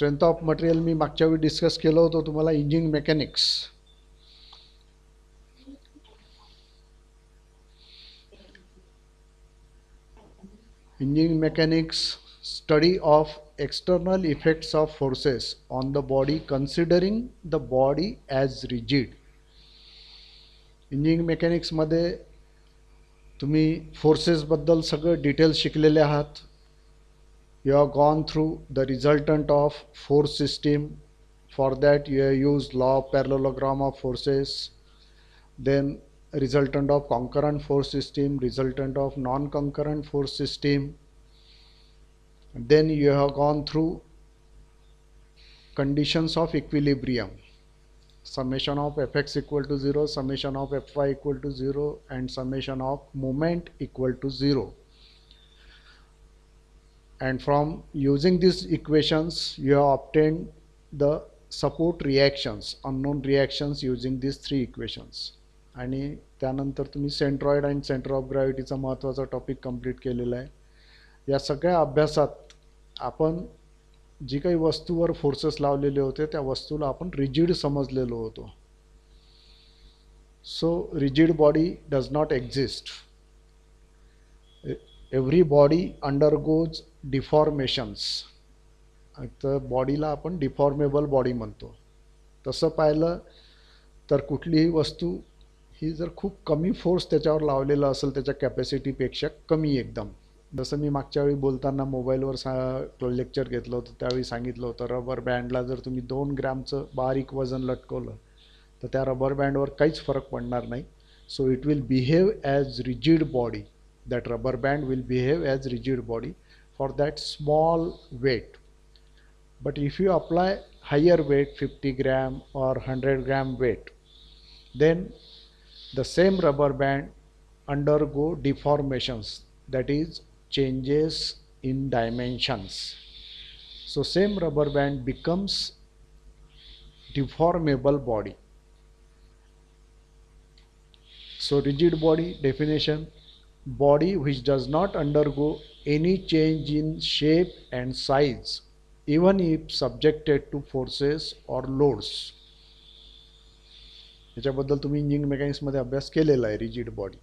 Strength of material मी मागच्या वेळी discuss केलं होतं तुम्हाला, engine mechanics. Engine mechanics study of external effects of forces on the body considering the body as rigid. Engine मेकॅनिक्समध्ये तुम्ही फोर्सेसबद्दल सगळं डिटेल्स शिकलेले आहात. You have gone through the resultant of force system. For that you have used law of parallelogram of forces, then resultant of concurrent force system, resultant of non-concurrent force system. Then you have gone through conditions of equilibrium, summation of fx equal to 0, summation of fy equal to 0, and summation of moment equal to 0. And from using these equations you have obtained the support reactions, unknown reactions using these three equations. आणि त्यानंतर तुम्ही centroid आणि centre of ग्रॅव्हिटीचा महत्त्वाचा topic complete केलेला आहे. या सगळ्या अभ्यासात आपण जी काही वस्तूवर फोर्सेस लावलेले होते त्या वस्तूला आपण रिजिड समजलेलो होतो. So rigid body does not exist. Every body undergoes deformations. तर बॉडीला आपण डिफॉर्मेबल बॉडी म्हणतो. तसं पाहिलं तर कुठलीही वस्तू ही जर खूप कमी फोर्स त्याच्यावर लावलेला असेल त्याच्या कॅपॅसिटीपेक्षा कमी एकदम, जसं मी मागच्या वेळी बोलताना मोबाईलवर लेक्चर घेतलं होतं त्यावेळी सांगितलं होतं, रबर बँडला जर तुम्ही 2 ग्रॅमचं बारीक वजन लटकवलं तर त्या रबर बँडवर काहीच फरक पडणार नाही. So it will behave as rigid body. that rubber band will behave as rigid body for that small weight. But if you apply higher weight, 50 gram or 100 gram weight, then the same rubber band undergo deformations, that is changes in dimensions. So same rubber band becomes deformable body. So rigid body definition: body which does not undergo any change in shape and size even if subjected to forces or loads. याच्याबद्दल तुम्ही engine मेकॅनिक्समध्ये अभ्यास केलेला आहे, rigid body.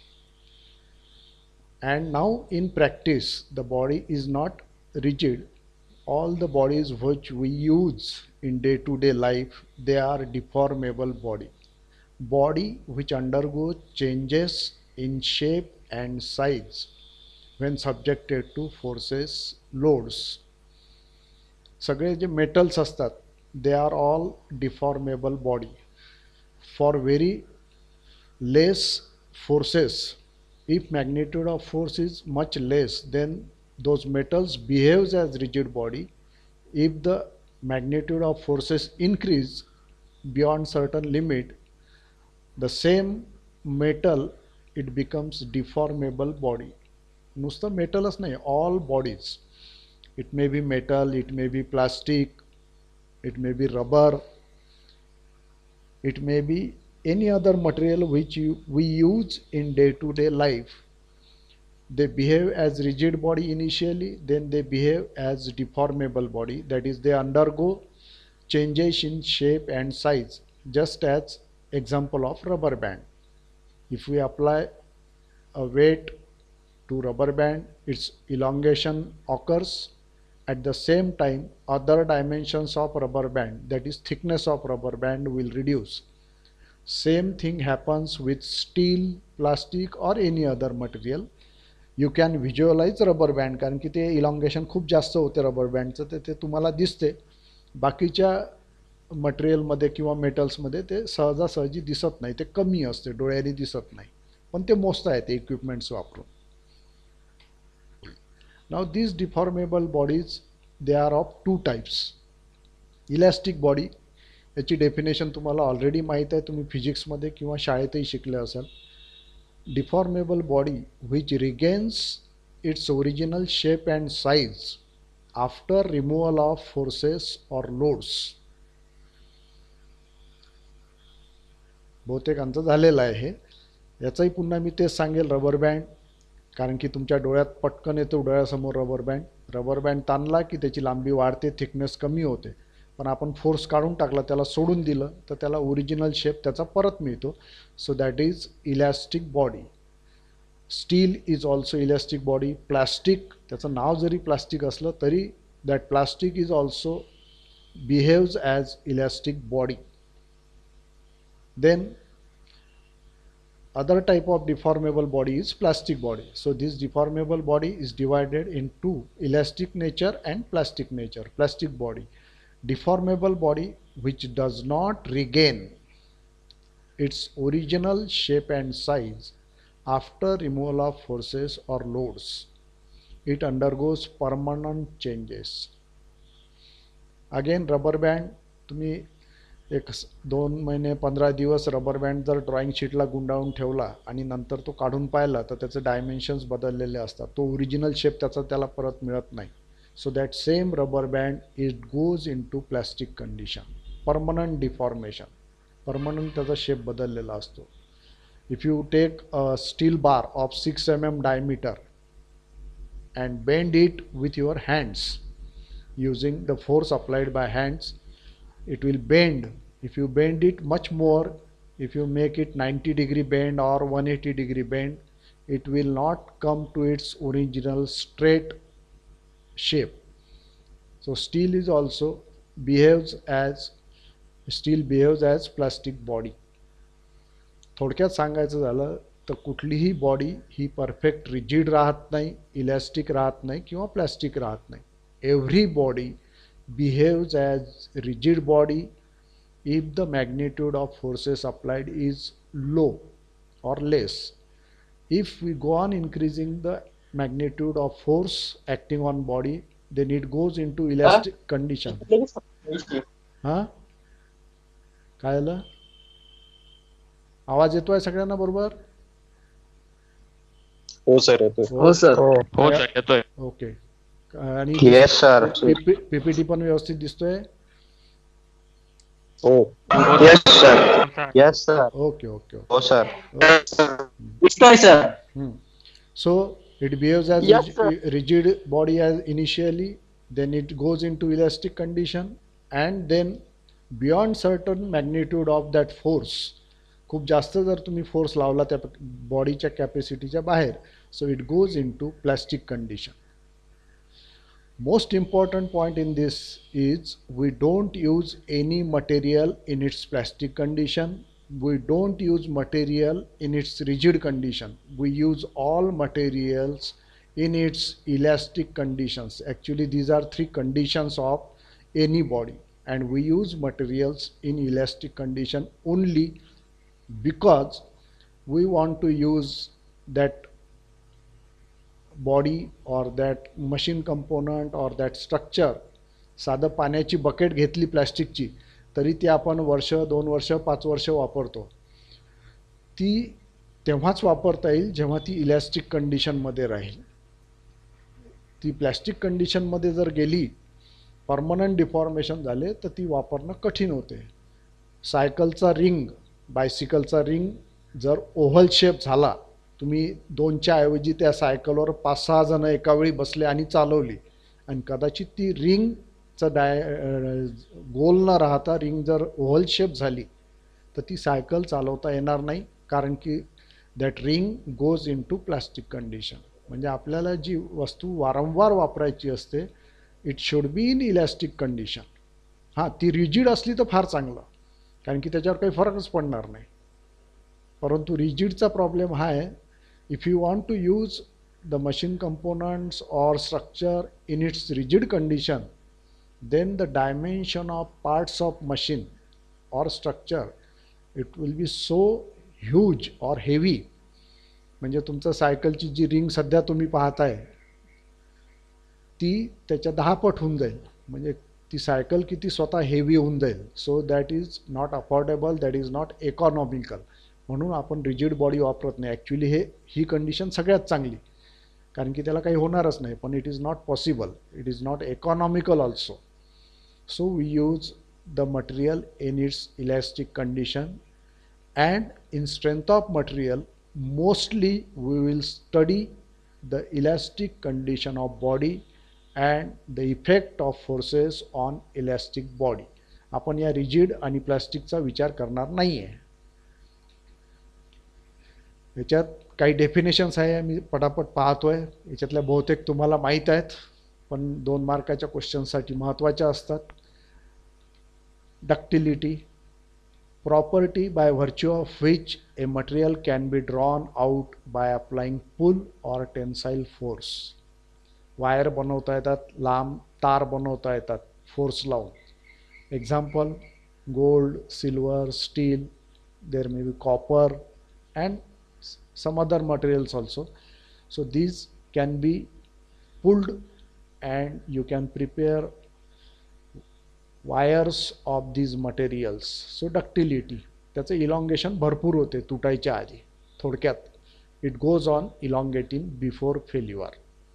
And now in practice the body is not rigid. All the bodies which we use in day-to-day life, they are deformable body. Body which undergoes changes in shape and size when subjected to forces, loads. सगळे जे metals असतात they are all deformable body. For very less forces, if magnitude of force is much less, then those metals behaves as rigid body. If the magnitude of forces increase beyond certain limit, the same metal it becomes deformable body. नुसतं मेटलच नाही, all bodies. It may be metal, it may be plastic, it may be rubber, it may be any other material which we use in day-to-day life. They behave as rigid body initially, then they behave as deformable body, that is they undergo changes in shape and size, just as example of rubber band. If we apply a weight to rubber band, its elongation occurs. At the same time other dimensions of rubber band, that is thickness of rubber band, will reduce. Same thing happens with steel, plastic or any other material. You can visualize rubber band कारण की ते elongation खूप जास्त होते rubber बँडचं, ते तुम्हाला दिसते. बाकीच्या मटेरियलमध्ये किंवा मेटल्समध्ये ते सहजासहजी दिसत नाही, ते कमी असते, डोळ्याने दिसत नाही, पण ते मोजता येते इक्विपमेंट्स वापरून. Now these deformable bodies, they are of two types. Elastic body, याची डेफिनेशन तुम्हाला ऑलरेडी माहीत आहे, तुम्ही फिजिक्समध्ये किंवा शाळेतही शिकले असाल. Deformable body which regains its original shape and size after removal of forces or loads. बहुतेकांचं झालेलं आहे हे. याचाही पुन्हा मी तेच सांगेल, रबर बँड कारण की तुमच्या डोळ्यात पटकन येतो डोळ्यासमोर रबर बँड ताणला की त्याची लांबी वाढते, थिकनेस कमी होते. पण आपण फोर्स काढून टाकला, त्याला सोडून दिलं तर त्याला ओरिजिनल शेप त्याचा परत मिळतो. So that is elastic body. Steel is also elastic body. Plastic, त्याचं नाव जरी प्लास्टिक असलं तरी that plastic is also behaves as elastic body. Then other type of deformable body is plastic body. So this deformable body is divided into elastic nature and plastic nature. Plastic body, deformable body which does not regain its original shape and size after removal of forces or loads. It undergoes permanent changes. Again rubber band, तुम्ही 2 महिने 15 दिवस rubber band जर drawing शीटला गुंडाळून ठेवला आणि नंतर तो काढून पाहिला तर त्याचे डायमेन्शन्स बदललेले असतात. तो ओरिजिनल शेप त्याला परत मिळत नाही. So that same rubber band it goes into plastic condition. Permanent deformation, permanent त्याचा शेप बदललेला असतो. If you take a steel bar of 6 mm diameter and bend it with your hands using the force applied by hands, it will bend. If you bend it much more, if you make it 90-degree bend or 180-degree bend, it will not come to its original straight shape. So steel behaves as plastic body. थोडक्यात सांगायचं झालं तर कुठलीही body ही perfect rigid राहत नाही, elastic राहत नाही किंवा प्लास्टिक राहत नाही. Every body behaves as rigid body if the magnitude of forces applied is low or less. If we go on increasing the magnitude of force acting on body, then it goes into elastic condition. काय झालं? आवाज येतोय सगळ्यांना बरोबर? हो sir येतोय. हो sir. हो सर येतोय. ओके. आणि येस सर. पीपीटी पण व्यवस्थित दिसतोय? हो. Yes sir. Yes sir. Okay okay. हो सर. दिसतोय sir. So it behaves as Yes, sir. rigid body as initially, then it goes into elastic condition, and then beyond certain magnitude of that force, खूप जास्त जर तुम्ही force लावला त्या बॉडीच्या कॅपॅसिटीच्या बाहेर, so it goes into plastic condition. Most important point in this is we don't use any material in its plastic condition. We don't use material in its rigid condition. We use all materials in its elastic conditions. Actually, these are 3 conditions of any body, and we use materials in elastic condition only because we want to use that body or that machine component or that structure. साधं पाण्याची bucket घेतली प्लॅस्टिकची तरी ती आपण वर्ष 2 वर्ष 5 वर्ष वापरतो. ती तेव्हाच वापरता येईल जेव्हा ती इलॅस्टिक कंडिशनमध्ये राहील. ती प्लॅस्टिक कंडिशनमध्ये जर गेली, परमनंट डिफॉर्मेशन झाले तर ती वापरणं कठीण होते. सायकलचा रिंग, बायसिकलचा रिंग जर ओव्हल शेप झाला, तुम्ही 2च्या ऐवजी त्या सायकलवर 5-6 जण एका वेळी बसले आणि चालवली आणि कदाचित ती रिंगचं गोल न राहता रिंग जर ओव्हल शेप झाली तर ती सायकल चालवता येणार नाही, कारण की that ring goes into plastic condition. म्हणजे आपल्याला जी वस्तू वारंवार वापरायची असते, it should be in elastic condition. हां, ती रिजिड असली तर फार चांगलं, कारण की त्याच्यावर काही फरकच पडणार नाही. परंतु रिजिडचा प्रॉब्लेम हा आहे, if you want to use the machine components or structure in its rigid condition, then the dimension of parts of machine or structure, it will be so huge or heavy. म्हणजे तुमचं सायकलची जी ring सध्या तुम्ही पाहताय ती त्याच्या 10 पट होऊन जाईल. म्हणजे ती सायकल किती स्वतः हेवी होऊन जाईल. So that is not affordable, that is not economical. म्हणून आपण रिजिड बॉडी वापरत नाही. ॲक्च्युली ही कंडिशन सगळ्यात चांगली, कारण की त्याला काही होणारच नाही. पण it is not possible, it is not economical also. So we use the material in its elastic condition, and in strength of material mostly we will study the elastic condition of body and the effect of forces on elastic body. आपण या rigid आणि प्लास्टिकचा विचार करणार नाही आहे. याच्यात काही डेफिनेशन्स आहे, मी पटापट पाहतोय. याच्यातल्या बहुतेक तुम्हाला माहीत आहेत, पण 2 मार्काच्या क्वेश्चनसाठी महत्त्वाच्या असतात. Ductility, property by virtue of which a material can be drawn out by applying pull or tensile force. Wire बनवता येतात, लांब तार बनवता येतात फोर्स लावून. Example gold, silver, steel, there may be copper and some other materials also. So these can be pulled and you can prepare wires of these materials. So ductility, त्याचं elongation भरपूर होते तुटायच्या आधी. थोडक्यात it goes on elongating before failure.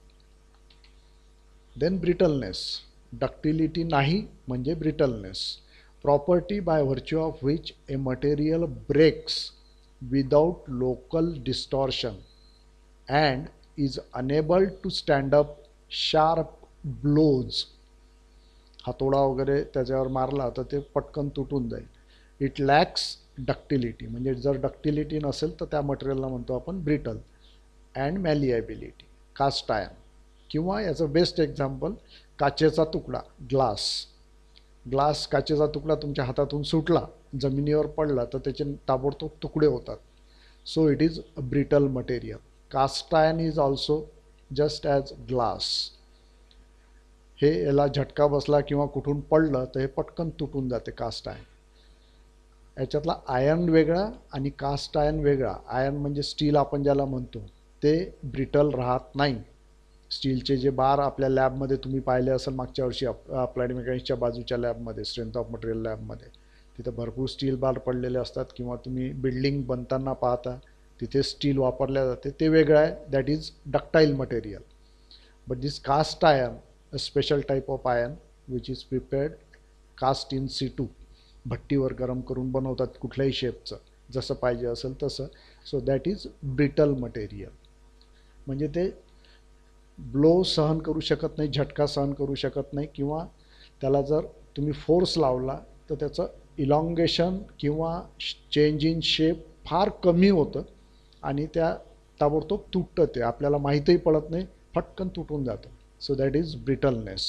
Then brittleness, ductility नाही म्हणजे brittleness. Property by virtue of which a material breaks without local distortion and is unable to stand up sharp blows. हातोडा वगैरे त्याच्यावर मारला तर ते पटकन तुटून जाईल. इट लॅक्स डक्टिलिटी, म्हणजे जर डक्टिलिटी नसेल तर त्या मटेरियलला म्हणतो आपण brittle. And malleability, cast iron, किंवा याचं बेस्ट एक्झाम्पल काचेचा तुकडा, ग्लास काचेचा तुकडा तुमच्या हातातून सुटला, जमिनीवर पडला तर त्याचे ताबडतोब तुकडे होतात. So it is a brittle material. Cast iron is also just as glass. हे याला झटका बसला किंवा कुठून पडलं तर हे पटकन तुटून जाते कास्ट आयर्न. याच्यातला आयर्न वेगळा आणि कास्ट आयर्न वेगळा. आयर्न म्हणजे स्टील आपण ज्याला म्हणतो ते ब्रिटल राहत नाही. स्टीलचे जे बार आपल्या लॅबमध्ये तुम्ही पाहिले असेल मागच्या वर्षी अप्लाइड मेकॅनिक्सच्या बाजूच्या लॅबमध्ये, स्ट्रेंथ ऑफ मटेरियल लॅबमध्ये, तिथं भरपूर स्टील बार पडलेले असतात. किंवा तुम्ही बिल्डिंग बनताना पाहता तिथे स्टील वापरल्या जाते, ते वेगळं आहे. That is ductile material. But this cast iron, a special type of iron which is prepared cast in situ, भट्टीवर गरम करून बनवतात कुठल्याही शेपचं, जसं पाहिजे असेल तसं. So that is brittle material. म्हणजे ते ब्लो सहन करू शकत नाही, झटका सहन करू शकत नाही, किंवा त्याला जर तुम्ही फोर्स लावला तर त्याचं इलॉंगेशन किंवा चेंज इन शेप फार कमी होतं आणि त्या ताबडतोब तुटतं. ते आपल्याला माहीतही पडत नाही, फटकन तुटून जातं. So that is brittleness.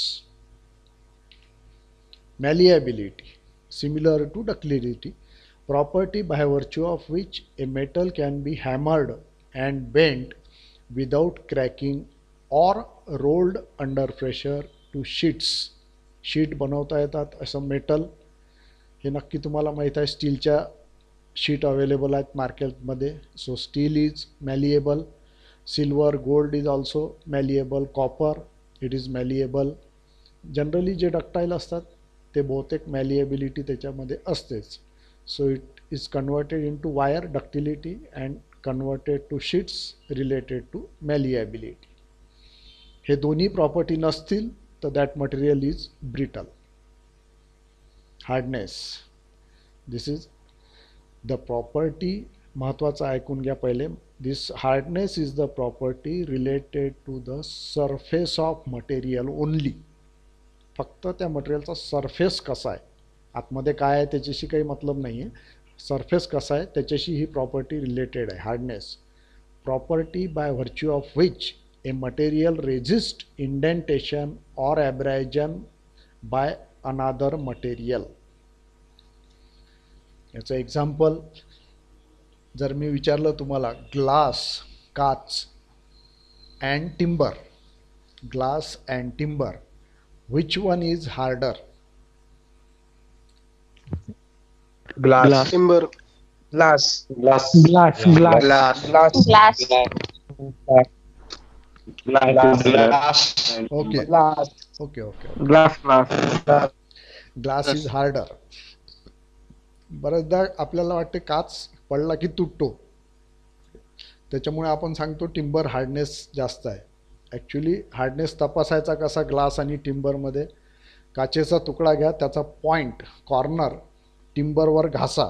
Malleability, similar to ductility, property by virtue of which a metal can be hammered and bent without cracking or rolled under pressure to sheets. Sheet बनवता येतात असं मेटल, हे नक्की तुम्हाला माहीत आहे. स्टीलच्या शीट अवेलेबल आहेत मार्केटमध्ये. So steel is malleable. Silver, gold is also malleable. Copper, it is malleable. Generally जे डक्टाईल असतात ते बहुतेक मॅलिएबिलिटी त्याच्यामध्ये असतेच. So it is converted into wire ductility and converted to sheets related to malleability. हे दोन्ही property नसतील तर that material is brittle. Hardness, this is the property, महत्त्वाचं ऐकून घ्या पहिले. This hardness is the property related to the surface of material only. फक्त त्या मटेरियलचा सरफेस कसा आहे, आतमध्ये काय आहे त्याच्याशी काही मतलब नाही आहे. सरफेस कसा आहे त्याच्याशी ही प्रॉपर्टी रिलेटेड आहे. Hardness, property by virtue of which a material resist indentation or abrasion by another material. याचं एक्झाम्पल जर मी विचारलं तुम्हाला, ग्लास, काच and timber, glass and timber, which one is harder? Glass. Timber. Glass. Glass. Glass. Glass. Glass. Okay Glass. Okay okay. Glass. Glass is harder. बऱ्याचदा आपल्याला वाटते काच पडला की तुटतो, त्याच्यामुळे आपण सांगतो टिम्बर हार्डनेस जास्त आहे. ॲक्च्युली हार्डनेस तपासायचा कसा ग्लास आणि टिम्बरमध्ये? काचेचा तुकडा घ्या, त्याचा पॉईंट, कॉर्नर टिम्बरवर घासा,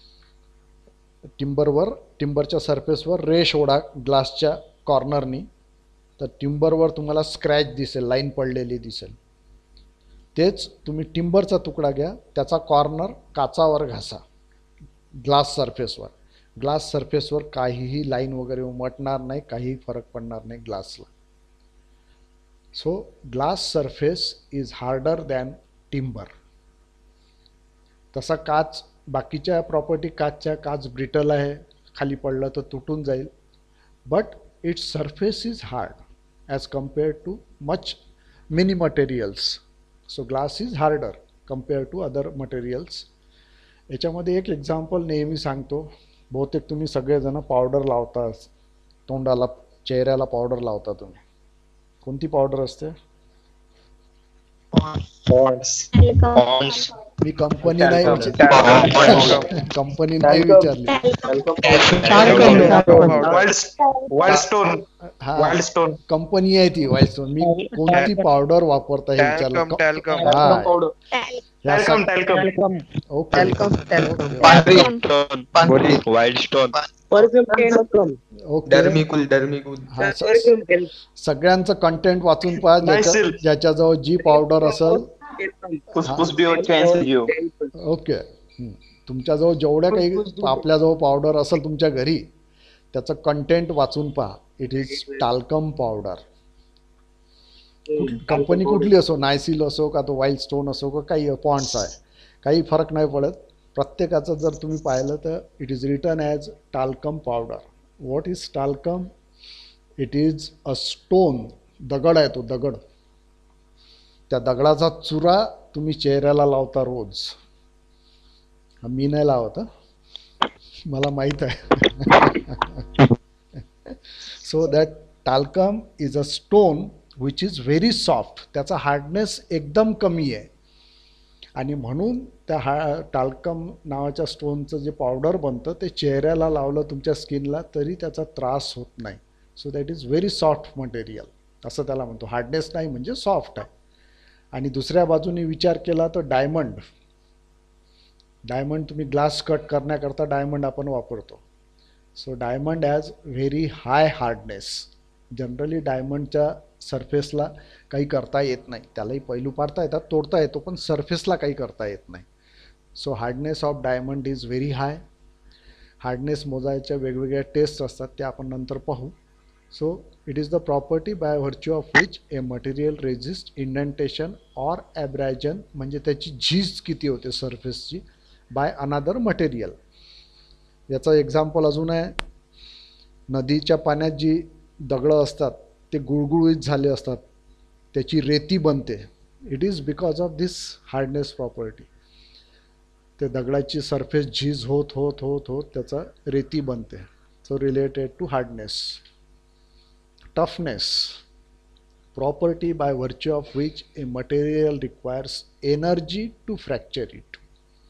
टिम्बरच्या सरफेसवर रेष ओढा ग्लासच्या कॉर्नरनी, तर टिंबरवर तुम्हाला स्क्रॅच दिसेल, लाईन पडलेली दिसेल. तेच तुम्ही टिंबरचा तुकडा घ्या, त्याचा कॉर्नर काचावर घासा, ग्लास सरफेसवर. ग्लास सरफेसवर काहीही लाईन वगैरे उमटणार नाही, काहीही फरक पडणार नाही ग्लासला. So glass surface is harder than timber. तसा काच, बाकीच्या प्रॉपर्टी काचच्या, काच ब्रिटल आहे, खाली पडलं तर तुटून जाईल, but its surface is hard as compared to many materials. So glass is harder compare to other materials. याच्यामध्ये एक एक्झाम्पल नेहमी सांगतो. बहुतेक तुम्ही सगळेजण पावडर लावता, तोंडाला, चेहऱ्याला पावडर लावता तुम्ही. कोणती पावडर असते? मी कंपनी नाही विचारली. कंपनी आहे ती वाईल्ड स्टोन. मी कोणती पावडर वापरता हे विचारलं. सगळ्यांचं कंटेंट वाचून पहा. ज्याच्याजवळ जी पावडर असेल, ओके, तुमच्याजवळ जेवढ्या काही आपल्याजवळ पावडर असेल तुमच्या घरी, त्याचं कंटेंट वाचून पहा. It is talcum powder. Company कुठली असो, नायसिल असो का तो वाईल्ड स्टोन असो का काही पॉन्ड्स आहे, काही फरक नाही पडत. प्रत्येकाचं जर तुम्ही पाहिलं तर it is written as talcum powder. What is talcum? It is a stone. दगड आहे तो, दगड. त्या दगडाचा चुरा तुम्ही चेहऱ्याला लावता रोज. मी नाही लावत, मला माहीत आहे. So that talcum is a stone which is very soft. त्याचा हार्डनेस एकदम कमी आहे, आणि म्हणून त्या टाल्कम नावाच्या स्टोनचं जे पावडर बनतं ते चेहऱ्याला लावलं तुमच्या स्किनला तरी त्याचा त्रास होत नाही. So that is very soft material असं त्याला म्हणतो. हार्डनेस नाही म्हणजे सॉफ्ट आहे. आणि दुसऱ्या बाजूने विचार केला तर डायमंड. डायमंड तुम्ही ग्लास कट करण्याकरता डायमंड आपण वापरतो. So diamond has very high hardness. Generally डायमंडच्या सरफेसला काही करता येत नाही. त्यालाही पैलू पाडता येतात, तोडता येतो, पण सरफेसला काही करता येत नाही. So hardness of diamond is very high. Hardness मोजायच्या वेगवेगळ्या टेस्ट असतात, त्या आपण नंतर पाहू. So it is the property by virtue of which a material resists indentation or abrasion, म्हणजे त्याची झीज किती होते सरफेसची, बाय अनादर मटेरियल. याचं एक्झाम्पल अजून आहे. नदीच्या पाण्यात जी दगडं असतात ते गुळगुळीत झाले असतात, त्याची रेती बनते. It is because of this hardness property. ते दगडाची सरफेस झीज होत होत होत होत त्याचा रेती बनते. So related to hardness. Toughness, property by virtue of which a material requires energy to fracture it.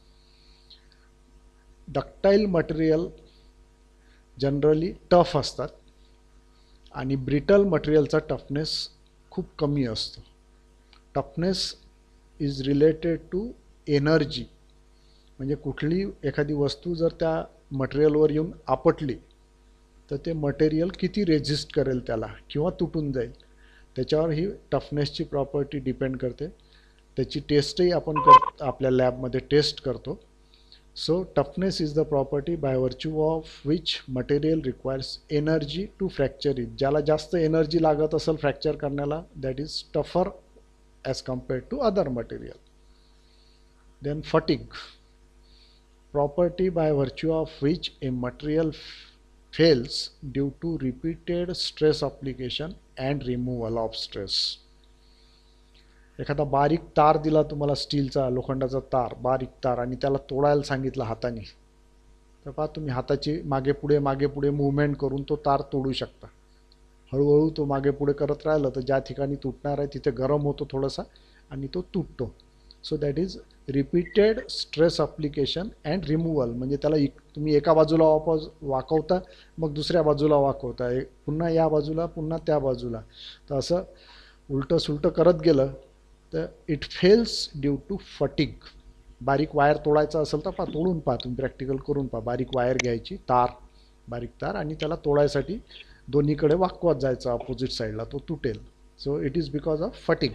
Ductile material generally tough असतात, आणि ब्रिटल मटेरियलचा टफनेस खूप कमी असतो. Toughness is related to energy. म्हणजे कुठली एखादी वस्तू जर त्या मटेरियलवर येऊन आपटली तर ते मटेरियल किती रेजिस्ट करेल त्याला, किंवा तुटून जाईल, त्याच्यावर ही टफनेसची प्रॉपर्टी डिपेंड करते. त्याची टेस्टही आपण आपल्या लॅबमध्ये टेस्ट करतो. So toughness is the property by virtue of which material requires energy to fracture it. ज्याला जास्त एनर्जी लागत असेल फ्रॅक्चर करण्याला, that is tougher as compared to other material. Then fatigue, property by virtue of which a material fails due to repeated stress application and removal of stress. एखादा बारीक तार दिला तुम्हाला, स्टीलचा, लोखंडाचा तार, बारीक तार, आणि त्याला तोडायला सांगितलं हाताने, तर पहा तुम्ही हाताची मागे पुढे मूवमेंट करून तो तार तोडू शकता. हळूहळू तो मागे पुढे करत राहिलं तर ज्या ठिकाणी तुटणार आहे तिथे गरम होतो थोडासा आणि तो तुटतो. So that is repeated stress application and removal. म्हणजे त्याला तुम्ही एका बाजूला वाकवता, मग दुसऱ्या बाजूला वाकवता, पुन्हा या बाजूला, पुन्हा त्या बाजूला, तर असं उलटं सुलटं करत गेलं तर it fails due to fatigue. बारीक वायर तोडायचा असेल तर तोडून पहा, तुम्ही प्रॅक्टिकल करून पहा. बारीक वायर घ्यायची, बारीक तार, आणि त्याला तोडायसाठी दोन्हीकडे वाकवत जायचं अपोजिट साईडला, तो तुटेल. So it is because of fatigue.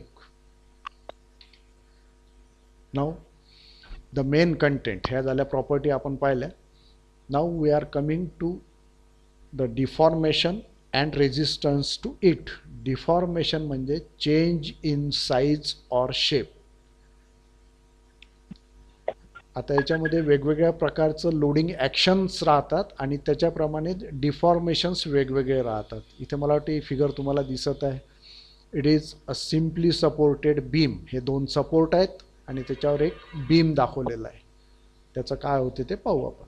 Now the main content, ह्या झाल्या प्रॉपर्टी आपण पाहिल्या. Now we are coming to the deformation and resistance to it. Deformation म्हणजे change in size or shape. आता याच्यामध्ये वेगवेगळ्या प्रकारचं लोडिंग ॲक्शन्स राहतात आणि त्याच्याप्रमाणे डिफॉर्मेशन्स वेगवेगळे राहतात. इथे मला वाटतं ही फिगर तुम्हाला दिसत आहे. It is a simply supported beam. हे दोन सपोर्ट आहेत आणि त्याच्यावर एक बीम दाखवलेला आहे. त्याचं काय होते ते पाहू आपण.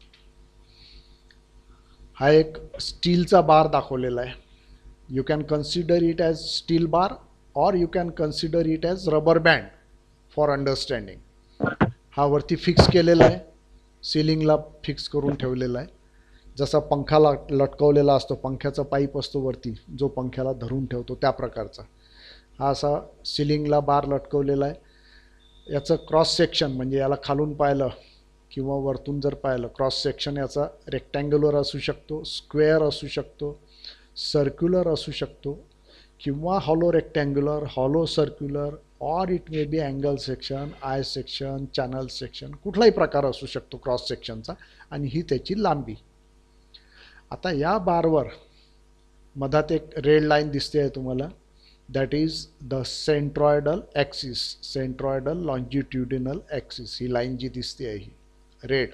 हा एक स्टीलचा बार दाखवलेला आहे. You can consider it as steel bar or you can consider it as rubber band for understanding. हा वरती फिक्स केलेला आहे, सिलिंगला फिक्स करून ठेवलेला आहे. जसा पंखाला लटकवलेला असतो, पंख्याचा पाईप असतो वरती जो पंख्याला धरून ठेवतो त्या प्रकारचा हा असा सिलिंगला बार लटकवलेला आहे. याचं क्रॉस सेक्शन म्हणजे याला खालून पाहिलं किंवा वरतून जर पाहिलं, क्रॉस सेक्शन याचा रेक्टँग्युलर असू शकतो, स्क्वेअर असू शकतो, सर्क्युलर असू शकतो किंवा hollow rectangular, hollow circular, or it may be angle section, I section, channel section, कुठलाही प्रकार असू शकतो क्रॉस सेक्शनचा. आणि ही त्याची लांबी. आता या बारवर मधात एक रेड लाईन दिसते आहे तुम्हाला, that is the centroidal axis, centroidal longitudinal axis. ही लाईन जी दिसते आहे ही red.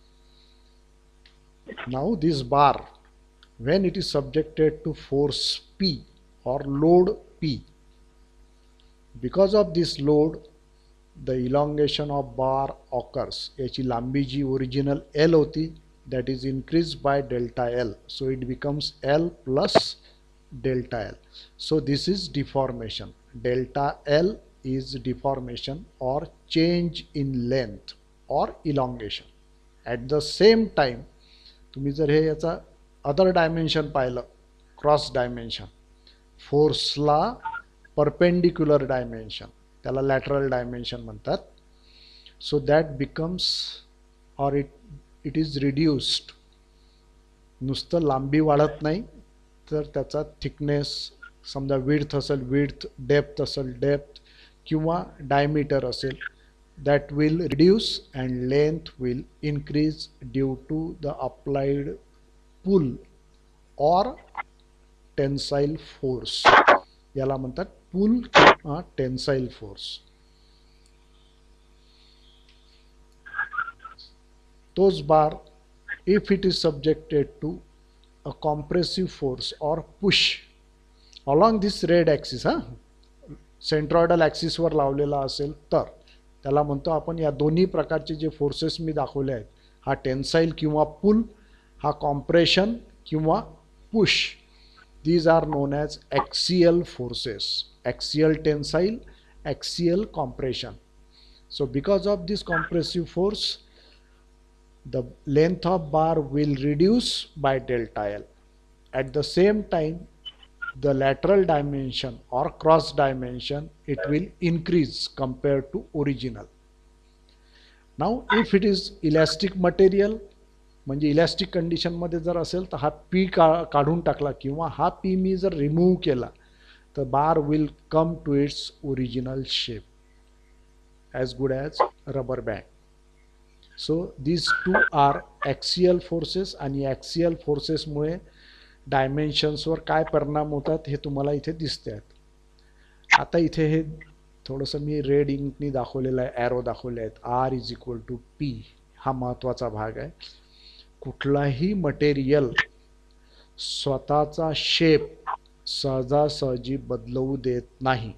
Now this bar when it is subjected to force P or load P, because of this load the elongation of bar occurs. याची लांबी जी original L होती that is increased by delta L, so it becomes L plus delta L. So this is deformation. Delta L is deformation or change in length or elongation. At the same time तुम्ही जर हे याचा other dimension पाहिलं, cross dimension, फोर्सला perpendicular dimension, त्याला lateral dimension म्हणतात. So that becomes or it is reduced. नुसतं लांबी वाढत नाही तर त्याचा थिकनेस, समजा विड्थ असेल विड्थ, डेप्थ असेल डेप्थ किंवा डायमीटर असेल, that will reduce and length will increase due to the applied pull or tensile force. याला म्हणतात pull किंवा tensile force. तोच bar if it is subjected to a compressive force or push along this red axis, centroidal axis वर लावलेला असेल तर त्याला म्हणतो आपण, या दोन्ही प्रकारचे जे फोर्सेस मी दाखवले आहेत, हा टेन्साईल किंवा पुल, हा कॉम्प्रेशन किंवा push, these are known as axial forces. Axial tensile, axial compression. So because of this compressive force the length of bar will reduce by delta L. At the same time the lateral dimension or cross dimension, it will increase compared to original. Now if it is elastic material, म्हणजे elastic condition मध्ये जर असेल तर हा P काढून टाकला किंवा हा पी मी जर रिमूव्ह केला तर bar will come to its original shape, as good as rubber band. So these two are axial forces आणि ॲक्सियल फोर्सेसमुळे डायमेन्शन्सवर काय परिणाम होतात हे तुम्हाला इथे दिसते आहेत. आता इथे हे थोडंसं मी रेड इंकनी दाखवलेलं आहे, ॲरो दाखवले आहेत. R is equal to P, हा महत्त्वाचा भाग आहे. कुठलाही मटेरियल स्वतःचा शेप सहजासहजी बदलवू देत नाही.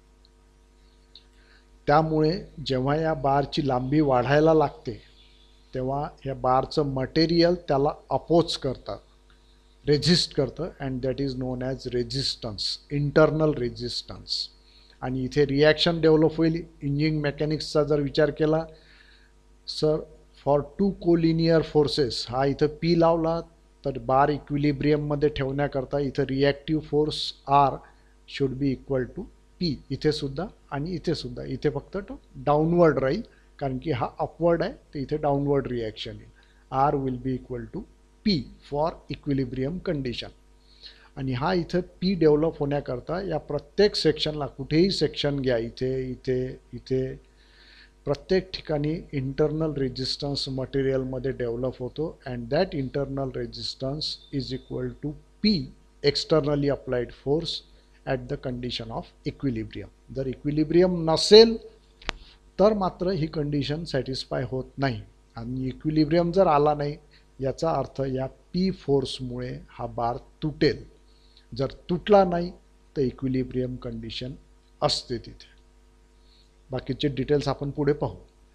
त्यामुळे जेव्हा या बारची लांबी वाढायला लागते तेव्हा या बारचं मटेरियल त्याला अपोज करतात, रेजिस्ट करतं, and that is known as resistance, internal resistance. आणि इथे रिॲक्शन डेव्हलप होईल. इंजिनिअरिंग मेकॅनिक्सचा जर विचार केला sir, for two collinear forces, हा इथं पी लावला तर बार इक्विलिब्रियममध्ये ठेवण्याकरता इथं reactive force R should be equal to P. इथे सुद्धा आणि इथे सुद्धा, इथे फक्त तो डाऊनवर्ड राहील कारण की हा अपवर्ड आहे, तर इथे डाऊनवर्ड रिॲक्शन येईल. R will be equal to P for equilibrium condition. आणि हा इथे पी डेव्हलप होण्याकरता या प्रत्येक सेक्शनला, कुठेही सेक्शन घ्या, इथे इथे इथे प्रत्येक ठिकाणी इंटरनल रेजिस्टन्स मटेरियलमध्ये डेव्हलप होतो and that internal resistance is equal to P externally applied force at the condition of equilibrium. जर इक्विलिब्रियम नसेल तर मात्र ही कंडिशन सॅटिस्फाय होत नाही. आणि इक्विलिब्रियम जर आला नाही याचा अर्थ या पी फोर्समुळे हा बार तुटेल. जर तुटला नाही तर इक्विलिब्रियम कंडिशन असते तिथे. बाकीचे डिटेल्स आपण पुढे पाहू.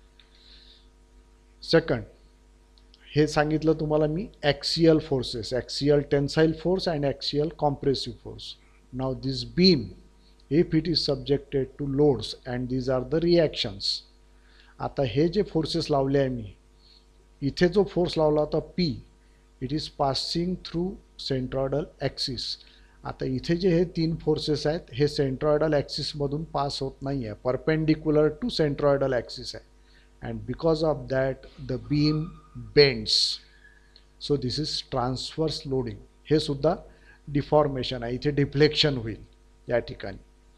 सेकंड, हे सांगितलं तुम्हाला मी axial forces, axial tensile force and axial compressive force. Now this beam if it is subjected to loads and these are the reactions. आता हे जे फोर्सेस लावले आहे मी, इथे जो फोर्स लावला होता P, it is passing through centroidal axis. आता इथे जे हे 3 फोर्सेस आहेत हे सेंट्रॉयडल ॲक्सिसमधून पास होत नाही आहे, परपेंडिक्युलर टू सेंट्रॉयडल ॲक्सिस आहे and because of that the beam bends. So this is transverse loading. हे सुद्धा डिफॉर्मेशन आहे, इथे डिफ्लेक्शन होईल या ठिकाणी.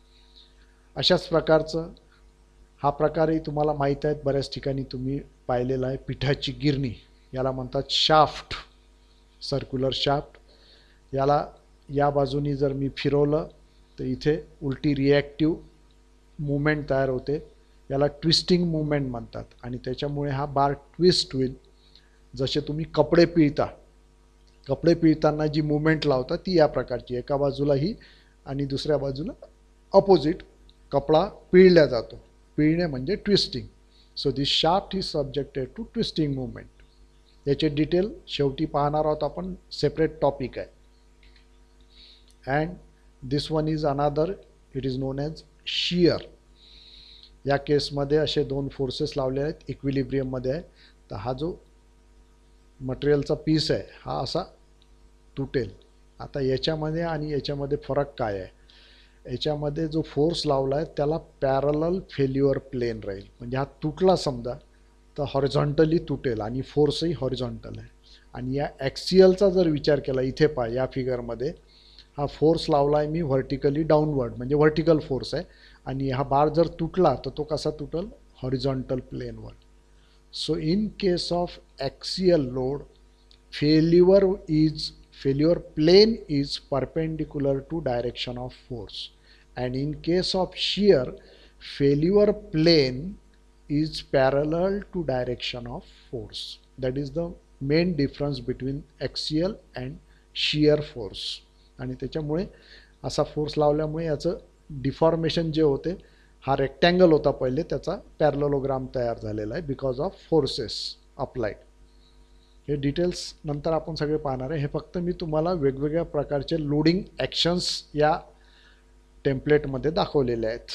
अशाच प्रकारचं हा प्रकारही तुम्हाला माहीत आहे, बऱ्याच ठिकाणी तुम्ही पाहिलेला आहे. पिठाची गिरणी, याला म्हणतात शाफ्ट, सर्क्युलर शाफ्ट. याला या बाजूनी जर मी फिरवलं तर इथे उलटी रिॲक्टिव्ह मूवमेंट तयार होते, याला ट्विस्टिंग मूवमेंट म्हणतात आणि त्याच्यामुळे हा बार ट्विस्ट होईल. जसे तुम्ही कपडे पिळता, कपडे पिळताना जी मूवमेंट लावता ती या प्रकारची, एका बाजूला ही आणि दुसऱ्या बाजूला अपोजिट कपडा पिळल्या जातो. पिळणे म्हणजे twisting. So this shaft is subjected to twisting movement. याचे डिटेल शेवटी पाहणार आहोत आपण, सेपरेट टॉपिक आहे. And this one is another, it is known as shear. या केसमध्ये असे 2 फोर्सेस लावले आहेत, इक्विलिब्रियममध्ये आहे. तर हा जो मटेरियलचा पीस आहे हा असा तुटेल. आता याच्यामध्ये आणि याच्यामध्ये फरक काय आहे? याच्यामध्ये जो फोर्स लावला आहे त्याला पॅरलल फेल्युअर प्लेन राहील. म्हणजे हा तुटला समजा तर हॉरिझॉन्टली तुटेल आणि फोर्सही हॉरिझॉन्टल आहे. आणि या ॲक्सियलचा जर विचार केला, इथे पहा या फिगरमध्ये हा फोर्स लावला आहे मी व्हर्टिकली डाऊनवर्ड, म्हणजे व्हर्टिकल फोर्स आहे. आणि हा बार जर तुटला तर तो कसा तुटल? हॉरिझॉन्टल प्लेनवर. So in case of axial load, failure plane is perpendicular to direction of force, and in case of shear, failure plane is parallel to direction of force. That is the main difference between axial and shear force. आणि त्याच्यामुळे असा force लावल्यामुळे याचं deformation जे होते, हा rectangle होता पहिले, त्याचा पॅरलोग्राम तयार झालेला आहे बिकॉज ऑफ फोर्सेस अप्लाइड. हे डिटेल्स नंतर आपण सगळे पाहणार आहे. हे फक्त मी तुम्हाला वेगवेगळ्या प्रकारचे लोडिंग ॲक्शन्स या टेम्पलेटमध्ये दाखवलेले आहेत.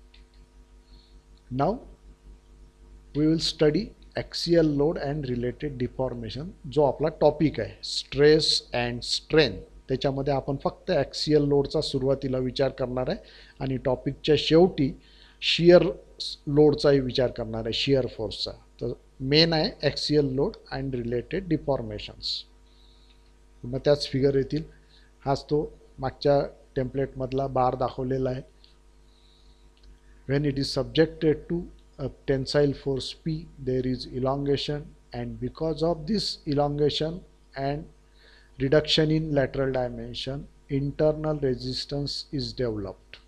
Now we will study axial load and related deformation, जो आपला टॉपिक आहे स्ट्रेस अँड स्ट्रेन. त्याच्यामध्ये आपण फक्त ॲक्सियल लोडचा सुरुवातीला विचार करणार आहे आणि टॉपिकच्या शेवटी शियर लोडचाही विचार करणार आहे, शियर फोर्सचा. तर मेन आहे axial load and related deformations. पुन्हा त्याच फिगर येतील. हाच तो मागच्या टेम्पलेटमधला बार दाखवलेला आहे. When it is subjected to a tensile force P, there is elongation and because of this elongation and reduction in lateral dimension, internal resistance is developed.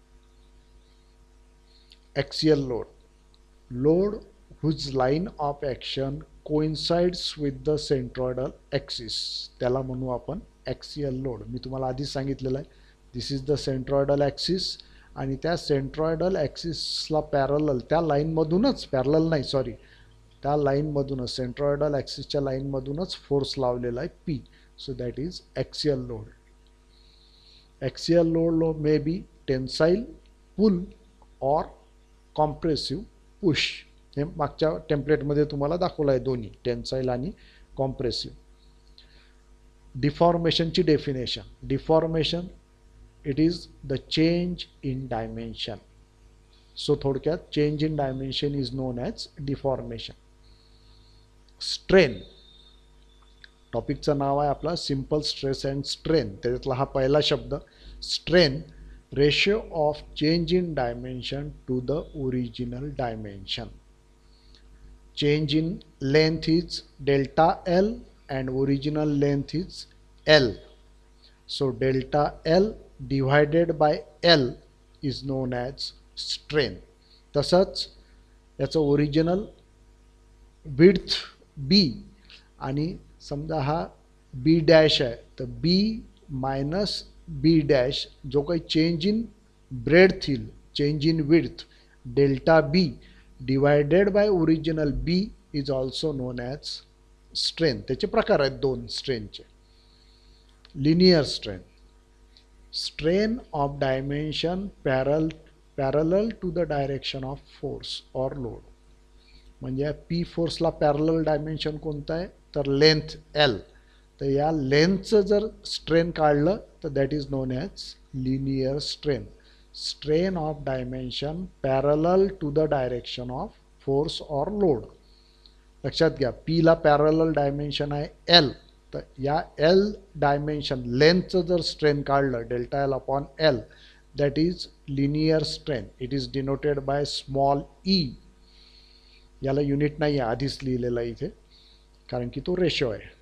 Axial load, load whose line of action coincides with the centroidal axis, त्याला म्हणू आपण axial load. मी तुम्हाला आधीच सांगितलेलं आहे, this is the centroidal axis आणि त्या centroidal axisला parallel, त्या लाईनमधूनच, पॅरलल नाही सॉरी, त्या लाईनमधूनच, सेंट्रॉयडल ॲक्सिसच्या लाईनमधूनच फोर्स लावलेला आहे P. So that is axial load. Axial load may be tensile pull or compressive push. हे मागच्या टेम्पलेटमध्ये तुम्हाला दाखवलं आहे दोन्ही, टेन्साईल आणि कॉम्प्रेसिव्ह. डिफॉर्मेशनची definition. Deformation it is the change in dimension. So थोडक्यात change in dimension is known as deformation. Strain, टॉपिकचं नाव आहे आपला सिम्पल स्ट्रेस अँड स्ट्रेन. त्याच्यातला हा पहिला शब्द strain, ratio of change in dimension to the original dimension. Change in length is delta L and original length is L. So delta L divided by L is known as strain. तसंच याचं original width B आणि समजा हा B dash आहे तर B minus B dash जो काही change in breadth येईल, change in width delta B divided by original B is also known as strain. त्याचे प्रकार आहेत दोन स्ट्रेनचे. Linear strain, strain of dimension parallel to the direction of force or load. म्हणजे P फोर्सला parallel dimension कोणतं आहे तर लेंथ L. तर या लेंथचं जर स्ट्रेन काढलं तर that is known as linear strain. Strain of dimension parallel to the direction of force or load. लक्षात घ्या P ला पॅरलल डायमेन्शन आहे L. तर या L डायमेन्शन लेंथचं जर स्ट्रेन काढलं delta L upon L that is linear strain. It is denoted by small e. याला unit नाही आहे आधीच लिहिलेला इथे कारण की तो रेशो आहे.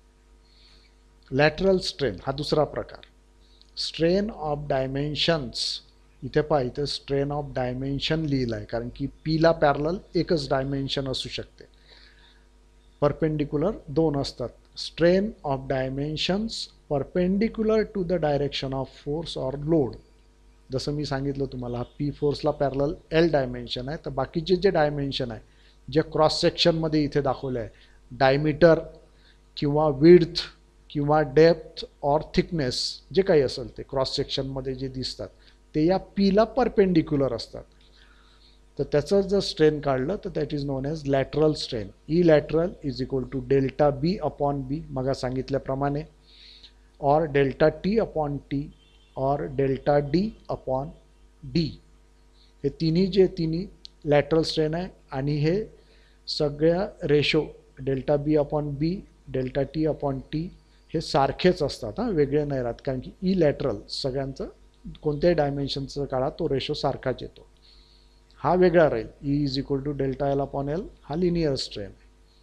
लॅटरल स्ट्रेन हा दुसरा प्रकार. स्ट्रेन ऑफ डायमेन्शन्स, इथे पहा इथे स्ट्रेन ऑफ डायमेन्शन लिहिलं आहे कारण की Pला पॅरलल एकच डायमेन्शन असू शकते, परपेंडिक्युलर दोन असतात. Strain of dimensions perpendicular to the direction of force or load. जसं मी सांगितलं तुम्हाला हा P फोर्सला पॅरलल L डायमेन्शन आहे. तर बाकीचे जे डायमेन्शन आहे जे क्रॉस सेक्शनमध्ये इथे दाखवले आहे, डायमीटर किंवा विड्थ किंवा डेप्थ ऑर थिकनेस जे काही असेल ते क्रॉस सेक्शनमध्ये जे दिसतात ते या Pला परपेंडिक्युलर असतात. तर त्याचं जर स्ट्रेन काढलं तर that is known as lateral strain. E lateral is equal to delta B upon B मग सांगितल्याप्रमाणे, or delta T upon T or delta D upon D. हे तिन्ही लॅटरल स्ट्रेन आहे आणि हे सगळ्या ratio delta B upon B, delta T upon T हे सारखेच असतात, वेगळे नाही राहत. कारण की ई लॅटरल सगळ्यांचं कोणत्याही डायमेन्शनचं काळा तो रेशो सारखाच येतो. हा वेगळा राहील. E is equal to delta L upon L हा लिनियर स्ट्रेन.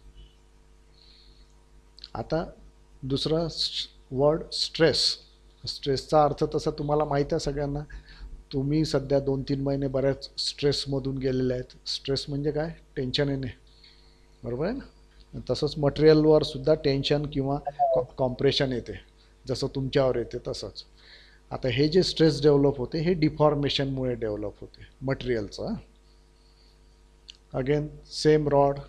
आता दुसरा वर्ड स्ट्रेस. स्ट्रेसचा अर्थ तसा तुम्हाला माहीत आहे सगळ्यांना. तुम्ही सध्या 2-3 महिने बऱ्याच स्ट्रेसमधून गेलेले आहेत. स्ट्रेस म्हणजे काय, टेन्शन येणे, बरोबर आहे ना. तसंच मटेरियलवर सुद्धा टेन्शन किंवा कॉम्प्रेशन येते, जसं तुमच्यावर येते तसंच. आता हे जे स्ट्रेस डेव्हलप होते हे डिफॉर्मेशनमुळे डेव्हलप होते मटेरियलचं. अगेन सेम रॉड,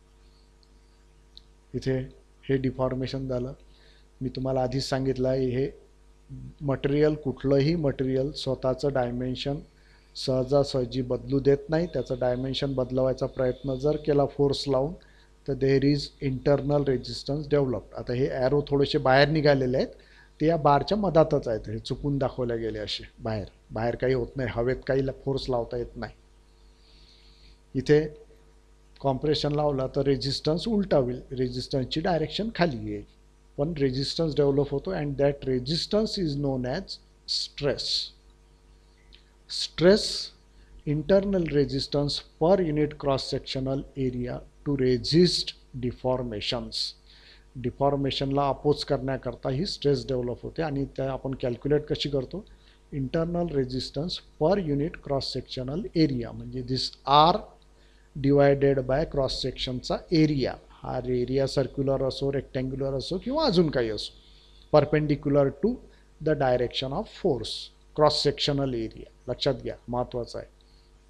इथे हे डिफॉर्मेशन झालं. मी तुम्हाला आधीच सांगितलं आहे हे मटेरियल, कुठलंही मटेरियल स्वतःचं डायमेन्शन सहजासहजी बदलू देत नाही. त्याचं डायमेन्शन बदलवायचा प्रयत्न जर केला फोर्स लावून तर there is internal resistance developed. आता हे ॲरो थोडेसे बाहेर निघालेले आहेत, ते या बारच्या मधातच आहेत. हे चुकून दाखवले गेले असे बाहेर काही होत नाही, हवेत काही फोर्स लावता येत नाही. इथे कॉम्प्रेशन लावला तर रेजिस्टन्स उलटा होईल, रेजिस्टन्सची डायरेक्शन खाली येईल, पण रेजिस्टन्स डेव्हलप होतो and that resistance is known as stress. Stress internal resistance per unit cross sectional area to resist deformations. डिफॉर्मेशनला अपोज करण्याकरता ही स्ट्रेस डेव्हलप होते आणि त्या आपण कॅल्क्युलेट कशी करतो, internal resistance per unit cross sectional area म्हणजे this R divided by cross सेक्शनचा एरिया. हा एरिया सर्क्युलर असो, रेक्टँग्युलर असो किंवा अजून काही असो, perpendicular to the direction of force, cross sectional area. लक्षात घ्या, महत्त्वाचं आहे.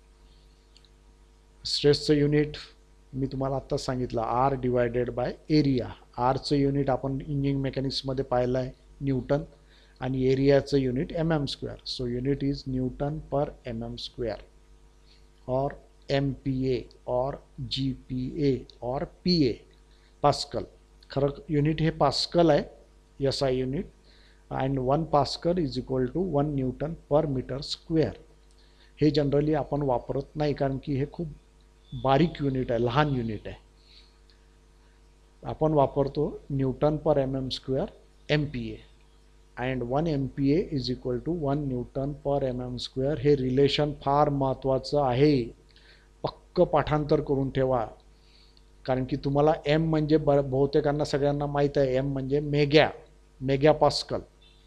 स्ट्रेसचं युनिट मी तुम्हाला आत्ताच सांगितलं, R डिवायडेड बाय एरिया. आरचं युनिट आपण इंजिनिअरिंग मेकॅनिक्समध्ये पाहिलं आहे न्यूटन, आणि एरियाचं unit mm². So unit is newton per mm² और MPa और GPa और PA पास्कल. खरं युनिट हे पास्कल आहे, SI unit, and 1 pascal is equal to 1 newton per metre. हे जनरली आपण वापरत नाही कारण की हे खूप बारीक युनिट आहे, लहान युनिट आहे. आपण वापरतो newton per mm² MPa and 1 MPa is equal to 1 newton per mm². हे रिलेशन फार महत्त्वाचं आहे, पक्क पाठांतर करून ठेवा. कारण की तुम्हाला एम म्हणजे बहुतेकांना सगळ्यांना माहीत आहे, एम म्हणजे मेगा पास्कल.